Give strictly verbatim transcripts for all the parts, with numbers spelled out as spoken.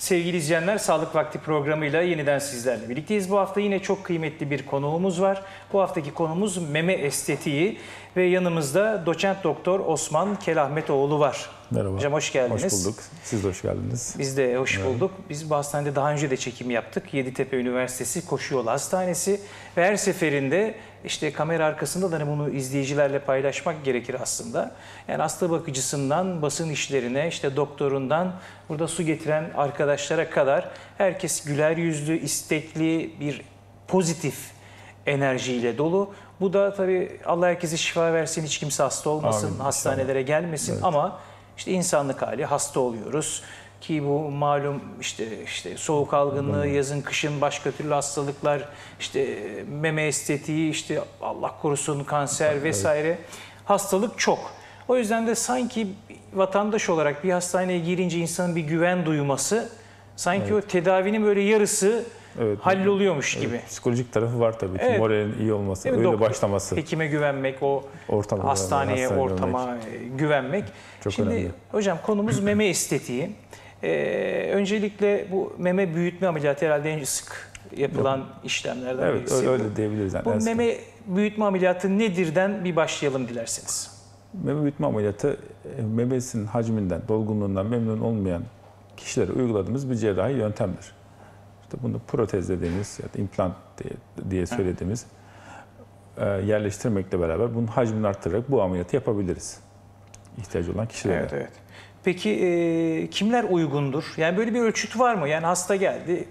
Sevgili izleyenler, Sağlık Vakti programıyla yeniden sizlerle birlikteyiz. Bu hafta yine çok kıymetli bir konuğumuz var. Bu haftaki konumuz meme estetiği ve yanımızda doçent doktor Osman Kelahmetoğlu var. Merhaba. Hocam hoş geldiniz. Hoş bulduk. Siz de hoş geldiniz. Biz de hoş evet. bulduk. Biz bu hastanede daha önce de çekim yaptık. Yeditepe Üniversitesi Koşu Yolu Hastanesi ve her seferinde işte kamera arkasında da hani bunu izleyicilerle paylaşmak gerekir aslında. Yani hasta bakıcısından basın işlerine, işte doktorundan burada su getiren arkadaşlara kadar herkes güler yüzlü, istekli, bir pozitif enerjiyle dolu. Bu da tabii Allah herkese şifa versin, hiç kimse hasta olmasın, Amin, hastanelere inşallah. gelmesin Evet. ama işte insanlık hali, hasta oluyoruz. Ki bu malum işte işte soğuk algınlığı, yazın kışın başka türlü hastalıklar, işte meme estetiği, işte Allah korusun kanser vesaire. Evet. Hastalık çok. O yüzden de sanki vatandaş olarak bir hastaneye girince insanın bir güven duyması, sanki evet. o tedavinin böyle yarısı evet, halloluyormuş evet. gibi. Psikolojik tarafı var tabii ki. Evet. Moralin iyi olması, öyle doktor, başlaması. Hekime güvenmek, o ortama hastaneye, hastaneye ortama güvenmek. güvenmek. Çok Şimdi önemli. Hocam konumuz meme estetiği. Ee, öncelikle bu meme büyütme ameliyatı herhalde en sık yapılan Yok. işlemlerden evet, birisi. Evet öyle diyebiliriz. Yani. Bu meme büyütme ameliyatı nedirden bir başlayalım dilerseniz. Meme büyütme ameliyatı memesinin hacminden, dolgunluğundan memnun olmayan kişilere uyguladığımız bir cerrahi yöntemdir. İşte bunu protez dediğimiz ya da implant diye, diye söylediğimiz evet. yerleştirmekle beraber bunun hacmini arttırarak bu ameliyatı yapabiliriz. İhtiyacı olan kişilere. Evet, evet. Peki e, kimler uygundur? Yani böyle bir ölçüt var mı? Yani hasta geldi,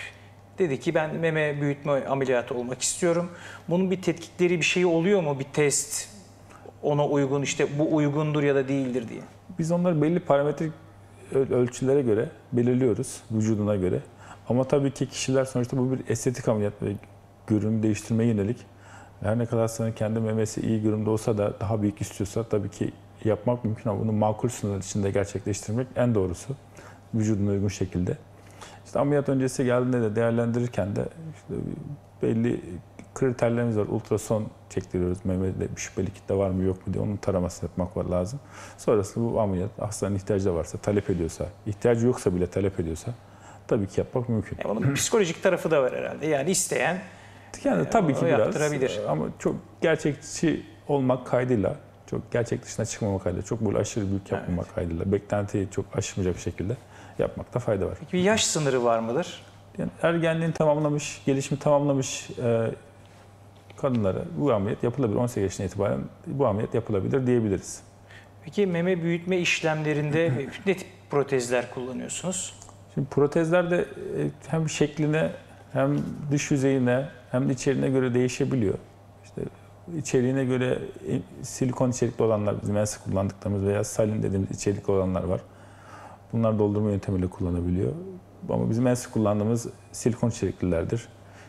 dedi ki ben meme büyütme ameliyatı olmak istiyorum. Bunun bir tetkikleri, bir şeyi oluyor mu? Bir test, ona uygun, işte bu uygundur ya da değildir diye. Biz onları belli parametrik ölçülere göre belirliyoruz, vücuduna göre. Ama tabii ki kişiler sonuçta bu bir estetik ameliyat ve görünüm değiştirmeye yönelik. Her ne kadar hastanın kendi memesi iyi görünümde olsa da daha büyük istiyorsa tabii ki yapmak mümkün ama bunu makul sınır içinde gerçekleştirmek en doğrusu. Vücuduna uygun şekilde. İşte ameliyat öncesi geldiğinde de değerlendirirken de işte belli kriterlerimiz var. Ultrason çektiriyoruz. Memede bir şüpheli kitle var mı yok mu diye onun taramasını yapmak var lazım. Sonrasında bu ameliyat hastanın ihtiyacı da varsa, talep ediyorsa, ihtiyacı yoksa bile talep ediyorsa tabii ki yapmak mümkün. Yani onun psikolojik tarafı da var herhalde. Yani isteyen yani tabii ki biraz yaptırabilir. Ama çok gerçekçi olmak kaydıyla, çok gerçek dışına çıkmamak kaydıyla, çok böyle aşırı büyük yapmamak evet. kaydıyla, beklentiyi çok aşmayacak bir şekilde yapmakta fayda var. Peki bir yaş sınırı var mıdır? Yani ergenliğini tamamlamış, gelişimi tamamlamış e, kadınlara bu ameliyat yapılabilir. on sekiz yaşına itibaren bu ameliyat yapılabilir diyebiliriz. Peki meme büyütme işlemlerinde ne tip protezler kullanıyorsunuz? Şimdi protezler de hem şekline hem dış yüzeyine hem de içeriğine göre değişebiliyor. İşte içeriğine göre silikon içerikli olanlar, bizim en sık kullandıklarımız veya salin dediğimiz içerikli olanlar var. Bunlar doldurma yöntemiyle kullanabiliyor. Ama bizim en sık kullandığımız silikon içeriklilerdir.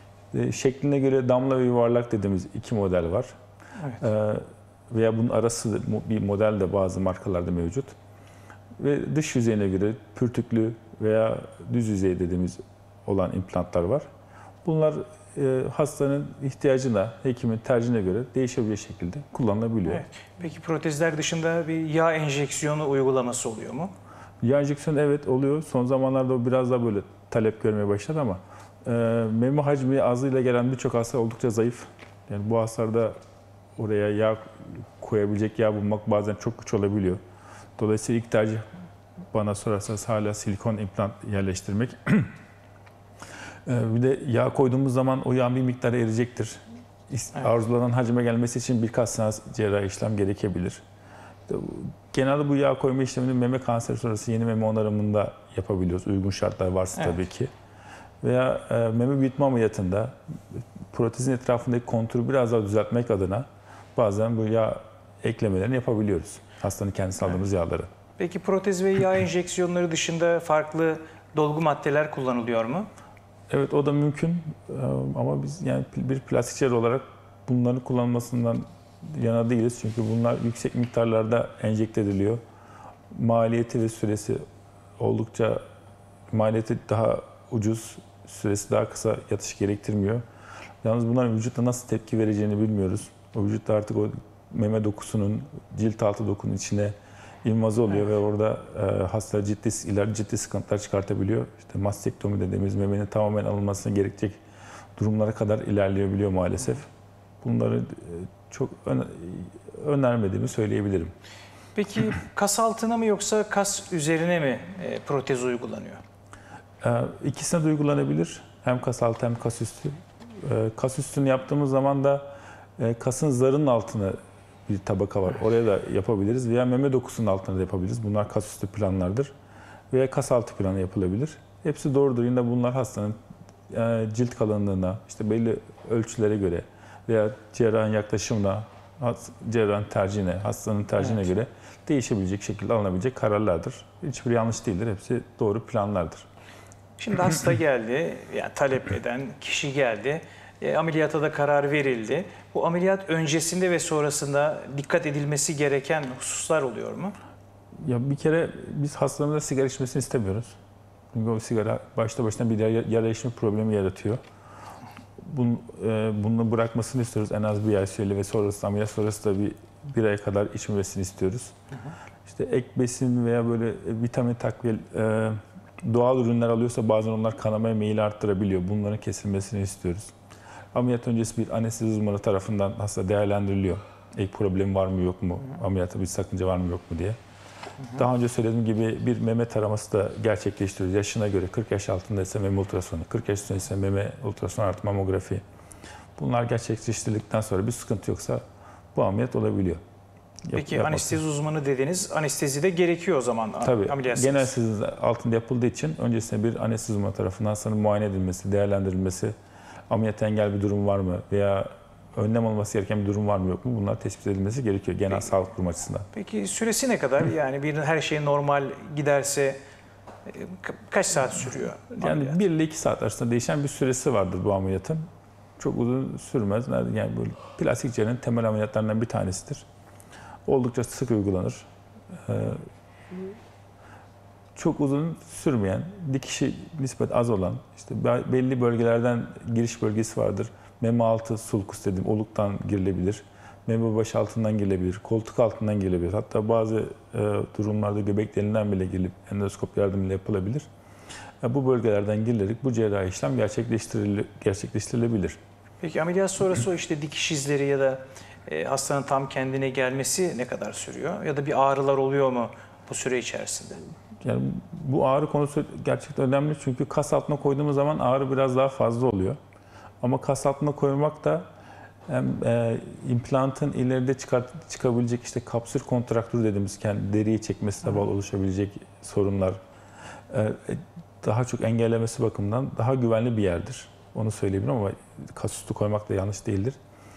Şekline göre damla ve yuvarlak dediğimiz iki model var. Evet. Ee, veya bunun arası bir model de bazı markalarda mevcut. Ve dış yüzeyine göre pürtüklü veya düz yüzey dediğimiz olan implantlar var. Bunlar e, hastanın ihtiyacına, hekimin tercihine göre değişebilecek şekilde kullanılabiliyor. Evet. Peki protezler dışında bir yağ enjeksiyonu uygulaması oluyor mu? Yağ enjeksiyonu evet oluyor. Son zamanlarda o biraz daha böyle talep görmeye başladı ama e, meme hacmi azlığıyla gelen birçok hasta oldukça zayıf. Yani bu hastalarda oraya yağ koyabilecek yağ bulmak bazen çok güç olabiliyor. Dolayısıyla ilk tercih bana sorarsanız hala silikon implant yerleştirmek. Bir de yağ koyduğumuz zaman o yağ bir miktarı eriyecektir. Evet. Arzulanan hacme gelmesi için birkaç seans cerrahi işlem gerekebilir. Genelde bu yağ koyma işlemini meme kanseri sonrası yeni meme onarımında yapabiliyoruz. Uygun şartlar varsa evet. tabii ki. Veya meme büyütme ameliyatında protezin etrafındaki konturu biraz daha düzeltmek adına bazen bu yağ eklemelerini yapabiliyoruz. Hastanın kendisi aldığımız evet. yağları. Peki protez ve yağ enjeksiyonları dışında farklı dolgu maddeler kullanılıyor mu? Evet o da mümkün ama biz yani bir plastik cerrah olarak bunların kullanılmasından yana değiliz. Çünkü bunlar yüksek miktarlarda enjekte ediliyor. Maliyeti ve süresi oldukça maliyeti daha ucuz, süresi daha kısa, yatış gerektirmiyor. Yalnız bunların vücutta nasıl tepki vereceğini bilmiyoruz. O vücutta artık o meme dokusunun, cilt altı dokunun içine invaze oluyor ve orada e, hasta ciddi ileri ciddi sıkıntılar çıkartabiliyor. İşte mastektomi dediğimiz memenin tamamen alınmasına gerekecek durumlara kadar ilerleyebiliyor maalesef. Bunları e, çok öne, önermediğimi söyleyebilirim. Peki kas altına mı yoksa kas üzerine mi e, protez uygulanıyor? E, ikisine de uygulanabilir. Hem kas altı hem kas üstü. E, kas üstünü yaptığımız zaman da e, kasın zarının altına bir tabaka var. Oraya da yapabiliriz veya meme dokusunun altına da yapabiliriz. Bunlar kas üstü planlardır. Veya kas altı planı yapılabilir. Hepsi doğrudur. Yine bunlar hastanın e, cilt kalınlığına, işte belli ölçülere göre veya cerrahın yaklaşımına, cerrahın tercihine, hastanın tercihine evet. göre değişebilecek şekilde alınabilecek kararlardır. Hiçbir yanlış değildir. Hepsi doğru planlardır. Şimdi hasta geldi, yani talep eden kişi geldi. E, ameliyata da karar verildi. Bu ameliyat öncesinde ve sonrasında dikkat edilmesi gereken hususlar oluyor mu? Ya bir kere biz hastalarımıza sigara içmesini istemiyoruz. Çünkü o sigara başta başına bir yara içme problemi yaratıyor. Bunu, e, bunu bırakmasını istiyoruz en az bir ay süreli ve sonrasında ameliyat sonrası da bir, bir ay kadar içmemesini istiyoruz. Hı hı. İşte ek besin veya böyle vitamin takviye e, doğal ürünler alıyorsa bazen onlar kanamaya meyil arttırabiliyor. Bunların kesilmesini istiyoruz. Ameliyat öncesi bir anestezi uzmanı tarafından hasta değerlendiriliyor. Ek problem var mı yok mu, ameliyatta bir sakınca var mı yok mu diye. Hı hı. Daha önce söylediğim gibi bir meme taraması da gerçekleştiriyoruz. Yaşına göre kırk yaş altındaysa meme ultrasonu, kırk yaş üstündeyse meme ultrasonu artı mamografi. Bunlar gerçekleştirildikten sonra bir sıkıntı yoksa bu ameliyat olabiliyor. Peki Yap, anestezi uzmanı dediniz, anestezi de gerekiyor o zaman Tabii, ameliyat genel anestezi altında yapıldığı için öncesinde bir anestezi uzmanı tarafından hastanın muayene edilmesi, değerlendirilmesi, ameliyat engel bir durum var mı veya önlem alınması gereken bir durum var mı yok mu bunlar tespit edilmesi gerekiyor genel Peki, sağlık kurumu açısından. Peki süresi ne kadar? Yani bir her şey normal giderse kaç saat sürüyor? Yani ameliyat? bir ile iki saat arasında değişen bir süresi vardır bu ameliyatın. Çok uzun sürmez. Yani böyle plastik cerrahinin temel ameliyatlarından bir tanesidir. Oldukça sık uygulanır. Ee, çok uzun sürmeyen, dikişi nispet az olan, işte belli bölgelerden giriş bölgesi vardır. Meme altı sulcus dediğim oluktan girilebilir. Meme başı altından girilebilir, koltuk altından girilebilir. Hatta bazı e, durumlarda göbek deliğinden bile girilip endoskop yardımıyla yapılabilir. E, bu bölgelerden girilerek bu cerrahi işlem gerçekleştiril gerçekleştirilebilir. Peki ameliyat sonrası o işte dikiş izleri ya da e, hastanın tam kendine gelmesi ne kadar sürüyor? Ya da bir ağrılar oluyor mu bu süre içerisinde? Yani bu ağrı konusu gerçekten önemli çünkü kas altına koyduğumuz zaman ağrı biraz daha fazla oluyor. Ama kas altına koymak da hem e, implantın ileride çıkart, çıkabilecek işte kapsül kontraktürü dediğimiz kendi deriyi çekmesine bağlı oluşabilecek sorunlar e, daha çok engellemesi bakımından daha güvenli bir yerdir. Onu söyleyebilirim ama kas üstü koymak da yanlış değildir.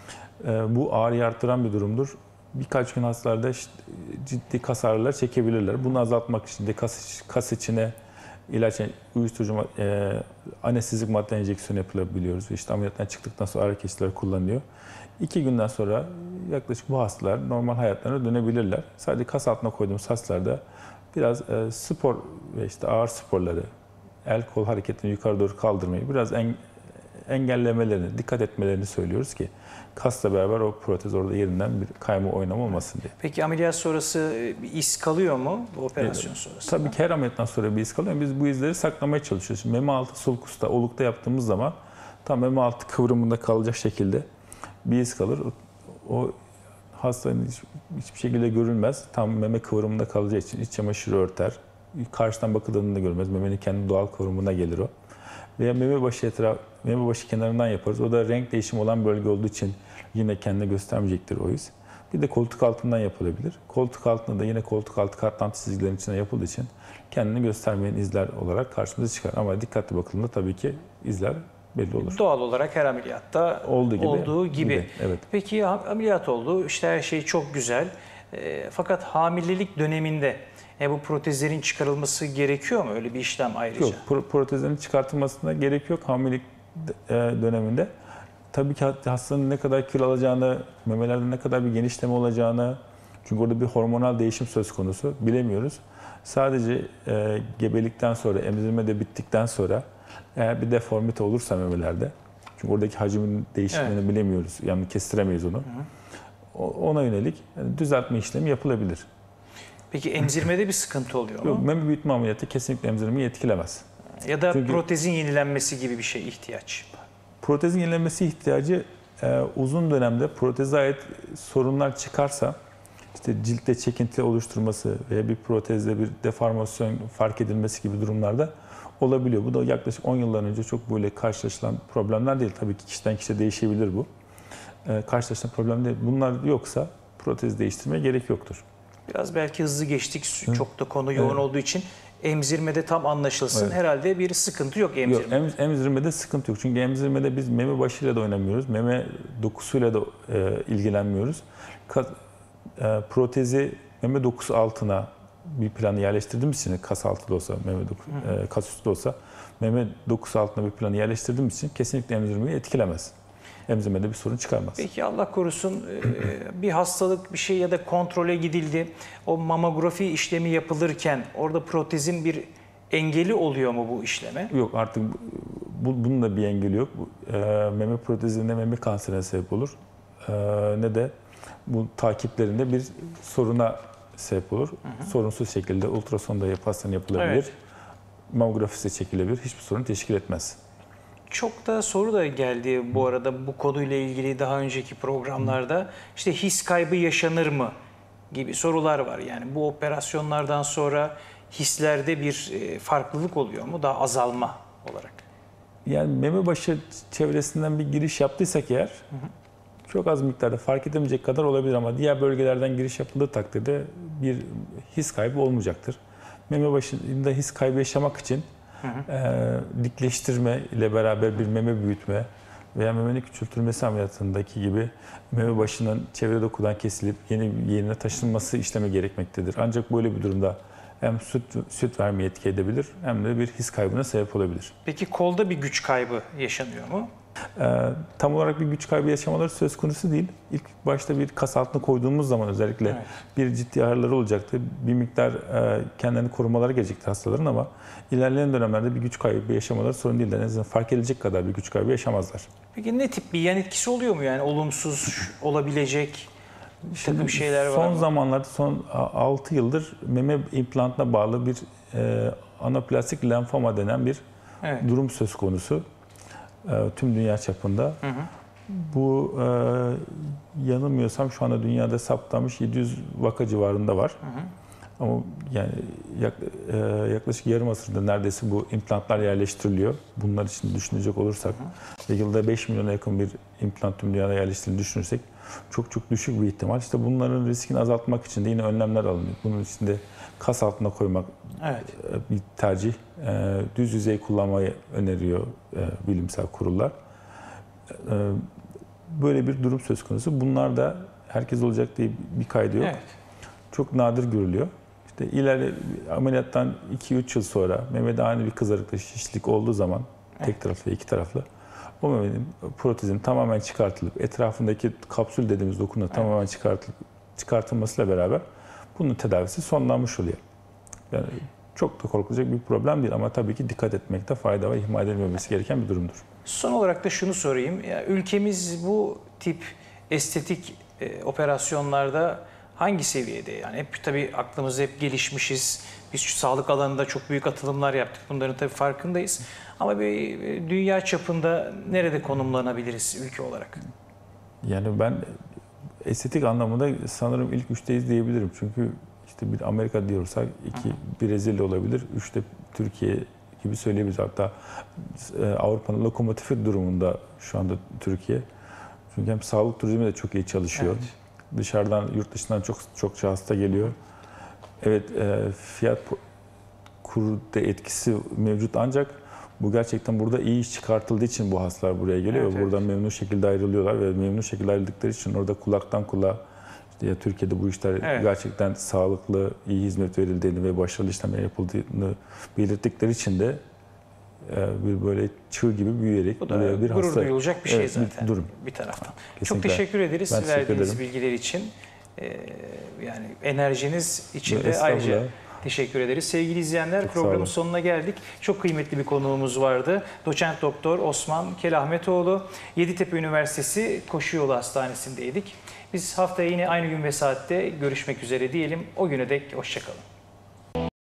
E, bu ağrıyı arttıran bir durumdur. Birkaç gün hastalarda işte ciddi kas ağrıları çekebilirler. Bunu azaltmak için de kas, kas içine ilaç, uyuşturucu, e, anestezik madde enjeksiyonu yapılabiliyoruz. İşte ameliyattan çıktıktan sonra ağrı kesiciler kullanılıyor. İki günden sonra yaklaşık bu hastalar normal hayatlarına dönebilirler. Sadece kas altına koyduğumuz hastalarda biraz e, spor ve işte ağır sporları, el kol hareketini yukarı doğru kaldırmayı biraz en, engellemelerini, dikkat etmelerini söylüyoruz ki kasla beraber o protez orada yerinden bir kayma oynama olmasın diye. Peki ameliyat sonrası bir iz kalıyor mu bu operasyon sonrası? Tabii ki her ameliyattan sonra bir iz kalıyor. Biz bu izleri saklamaya çalışıyoruz. Şimdi meme altı sulcusta, olukta yaptığımız zaman tam meme altı kıvrımında kalacak şekilde bir iz kalır. O, o hastanın hiç, hiçbir şekilde görülmez. Tam meme kıvrımında kalacağı için iç çamaşırı örter. Karşıdan bakıldığında da görülmez. Memenin kendi doğal kıvrımına gelir o. Veya meme başı etraf, meme başı kenarından yaparız. O da renk değişimi olan bölge olduğu için yine kendine göstermeyecektir o iz. Bir de koltuk altından yapılabilir. Koltuk altında da yine koltuk altı katlantı çizgilerinin içine yapıldığı için kendini göstermeyen izler olarak karşımıza çıkar. Ama dikkatli bakıldığında tabii ki izler belli olur. Doğal olarak her ameliyatta olduğu gibi. Olduğu gibi. gibi evet. Peki ameliyat oldu, işte her şey çok güzel. E, fakat hamilelik döneminde e, bu protezlerin çıkarılması gerekiyor mu? Öyle bir işlem ayrıca. Yok, pro protezlerin çıkartılmasına gerek yok hamilelik döneminde. Tabii ki hastanın ne kadar kilo alacağını, memelerde ne kadar bir genişleme olacağını, çünkü orada bir hormonal değişim söz konusu bilemiyoruz. Sadece e, gebelikten sonra, emzirme de bittikten sonra eğer bir deformite olursa memelerde, çünkü oradaki hacmin değişimini evet. bilemiyoruz, yani kestiremeyiz onu. Hı hı. Ona yönelik yani düzeltme işlemi yapılabilir. Peki emzirmede bir sıkıntı oluyor mu? Yok, meme büyütme ameliyatı kesinlikle emzirmeyi etkilemez. Ya da Çünkü protezin yenilenmesi gibi bir şey ihtiyaç. protezin yenilenmesi ihtiyacı e, uzun dönemde proteze ait sorunlar çıkarsa, işte ciltte çekinti oluşturması veya bir protezde bir deformasyon fark edilmesi gibi durumlarda olabiliyor. Bu da yaklaşık on yıllar önce çok böyle karşılaşılan problemler değil. Tabii ki kişiden kişiye değişebilir bu. E, karşılaşılan problem değil. Bunlar yoksa protez değiştirmeye gerek yoktur. Biraz belki hızlı geçtik. Evet. Çok da konu yoğun Evet. olduğu için emzirmede tam anlaşılsın. Evet. Herhalde bir sıkıntı yok Yok, emzirmede. em, emzirmede sıkıntı yok. Çünkü emzirmede biz meme başıyla da oynamıyoruz. Meme dokusuyla da e, ilgilenmiyoruz. Ka, e, protezi meme dokusu altına bir planı yerleştirdiğimiz için, kas altı da olsa, meme doku, e, kas üstü de olsa, meme dokusu altına bir planı yerleştirdiğimiz için kesinlikle emzirmeyi etkilemez. Emzirmede bir sorun çıkarmaz. Peki Allah korusun e, bir hastalık bir şey ya da kontrole gidildi. O mamografi işlemi yapılırken orada protezin bir engeli oluyor mu bu işleme? Yok, artık bu, bunun da bir engeli yok. Bu, e, meme protezi ne meme kanserine sebep olur e, ne de bu takiplerinde bir soruna sebep olur. Hı hı. Sorunsuz şekilde ultrasonda hastanın yapılabilir. Evet. Mamografisi çekilebilir. Hiçbir sorun teşkil etmez. Çok da soru da geldi bu arada bu konuyla ilgili daha önceki programlarda. İşte his kaybı yaşanır mı gibi sorular var. Yani bu operasyonlardan sonra hislerde bir e, farklılık oluyor mu? Daha azalma olarak. Yani meme başı çevresinden bir giriş yaptıysak eğer, hı hı, çok az miktarda fark edemeyecek kadar olabilir ama diğer bölgelerden giriş yapıldığı takdirde bir his kaybı olmayacaktır. Meme başında his kaybı yaşamak için hı hı. E, dikleştirme ile beraber bir meme büyütme veya memenin küçültülmesi ameliyatındaki gibi meme başının çevre dokudan kesilip yeni bir yerine taşınması işlemi gerekmektedir. Ancak böyle bir durumda hem süt, süt vermeyi etki edebilir hem de bir his kaybına sebep olabilir. Peki kolda bir güç kaybı yaşanıyor mu? Ee, tam olarak bir güç kaybı yaşamaları söz konusu değil. İlk başta bir kas altına koyduğumuz zaman özellikle evet, bir ciddi ağrıları olacaktı. Bir miktar e, kendilerini korumaları gelecekti hastaların ama ilerleyen dönemlerde bir güç kaybı yaşamaları sorun değil. En azından fark edilecek kadar bir güç kaybı yaşamazlar. Peki ne tip bir yan etkisi oluyor mu? Yani olumsuz olabilecek Şimdi takım şeyler var son mı? zamanlarda, son altı yıldır meme implantına bağlı bir e, anaplastik lenfoma denen bir evet, durum söz konusu. Tüm dünya çapında. Hı hı. Bu e, yanılmıyorsam şu anda dünyada saptanmış yedi yüz vaka civarında var. Hı hı. Ama yani yak, e, yaklaşık yarım asırda neredeyse bu implantlar yerleştiriliyor. Bunlar için düşünecek olursak hı hı, ve yılda beş milyona yakın bir implant tüm dünyada yerleştirildiğini düşünürsek çok çok düşük bir ihtimal. İşte bunların riskini azaltmak için de yine önlemler alınıyor. Bunun için de kas altına koymak evet, bir tercih. Düz yüzey kullanmayı öneriyor bilimsel kurullar. Böyle bir durum söz konusu. Bunlar da herkes olacak diye bir kaydı yok. Evet. Çok nadir görülüyor. İşte ileri ameliyattan iki üç yıl sonra memede aynı bir kızarıklık, şişlik olduğu zaman evet, tek taraflı ve iki taraflı o memenin protezin tamamen çıkartılıp etrafındaki kapsül dediğimiz dokunun evet, tamamen çıkartılıp çıkartılmasıyla beraber bunun tedavisi sonlanmış oluyor. Yani çok da korkulacak bir problem değil ama tabii ki dikkat etmekte fayda var, ihmal edilmemesi gereken bir durumdur. Son olarak da şunu sorayım. Ya, ülkemiz bu tip estetik e, operasyonlarda hangi seviyede? Yani hep tabii aklımızda hep gelişmişiz. Biz şu sağlık alanında çok büyük atılımlar yaptık. Bunların tabii farkındayız. Ama bir dünya çapında nerede konumlanabiliriz ülke olarak? Yani ben estetik anlamında sanırım ilk üçteyiz diyebilirim. Çünkü işte bir Amerika diyorsak iki Brezilya olabilir, üçte Türkiye gibi söyleyebiliriz. Hatta Avrupa'nın lokomotifi durumunda şu anda Türkiye. Çünkü hem sağlık turizmi de çok iyi çalışıyor. Evet. Dışarıdan, yurt dışından çok çokça hasta geliyor. Evet, fiyat kurda etkisi mevcut ancak bu gerçekten burada iyi iş çıkartıldığı için bu hastalar buraya geliyor. Evet, buradan evet, memnun şekilde ayrılıyorlar ve memnun şekilde ayrıldıkları için orada kulaktan kulağa işte ya Türkiye'de bu işler evet, gerçekten sağlıklı, iyi hizmet verildiğini ve başarılı işlemler yapıldığını belirttikleri için de bir böyle çığ gibi büyüyerek bu da buraya bir gurur hasta duyulacak bir şey evet, zaten bir durum. Bir taraftan. Kesinlikle. Çok teşekkür ederiz ben verdiğiniz teşekkür bilgiler için. Ee, yani enerjiniz için de ayrıca teşekkür ederiz. Sevgili izleyenler, çok programın sonuna geldik. Çok kıymetli bir konuğumuz vardı. Doçent Doktor Osman Kelahmetoğlu. Yeditepe Üniversitesi Koşuyolu Hastanesi'ndeydik. Biz haftaya yine aynı gün ve saatte görüşmek üzere diyelim. O güne dek hoşça kalın.